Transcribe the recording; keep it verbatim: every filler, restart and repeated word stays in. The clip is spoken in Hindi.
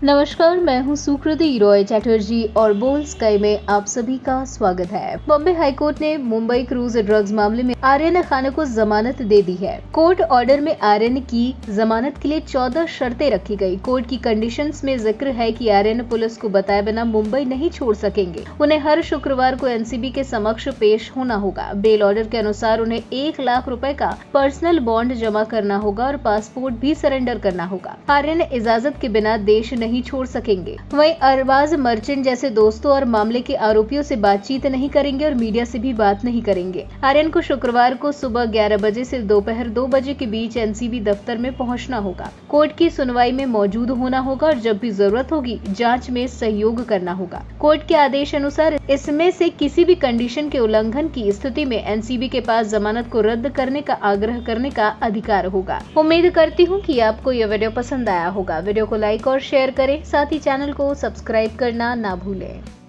नमस्कार, मैं हूं सुकृति रॉय चैटर्जी और बोल स्काई में आप सभी का स्वागत है। बॉम्बे हाईकोर्ट ने मुंबई क्रूज ड्रग्स मामले में आर्यन खान को जमानत दे दी है। कोर्ट ऑर्डर में आर्यन की जमानत के लिए चौदह शर्तें रखी गई। कोर्ट की कंडीशंस में जिक्र है कि आर्यन पुलिस को बताए बिना मुंबई नहीं छोड़ सकेंगे। उन्हें हर शुक्रवार को एनसीबी के समक्ष पेश होना होगा। बेल ऑर्डर के अनुसार उन्हें एक लाख रुपए का पर्सनल बॉन्ड जमा करना होगा और पासपोर्ट भी सरेंडर करना होगा। आर्यन इजाजत के बिना देश नहीं छोड़ सकेंगे। वहीं अरबाज मर्चेंट जैसे दोस्तों और मामले के आरोपियों से बातचीत नहीं करेंगे और मीडिया से भी बात नहीं करेंगे। आर्यन को शुक्रवार को सुबह ग्यारह बजे से दोपहर दो बजे के बीच एनसीबी दफ्तर में पहुंचना होगा। कोर्ट की सुनवाई में मौजूद होना होगा और जब भी जरूरत होगी जांच में सहयोग करना होगा। कोर्ट के आदेश अनुसार इसमें से किसी भी कंडीशन के उल्लंघन की स्थिति में एनसीबी के पास जमानत को रद्द करने का आग्रह करने का अधिकार होगा। उम्मीद करती हूँ कि आपको यह वीडियो पसंद आया होगा। वीडियो को लाइक और शेयर करें, साथ ही चैनल को सब्सक्राइब करना ना भूलें।